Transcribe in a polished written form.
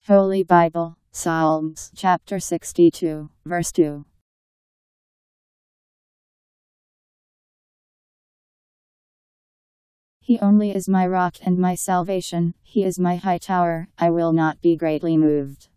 Holy Bible, Psalms, chapter 62, verse 2. He only is my rock and my salvation, he is my high tower, I will not be greatly moved.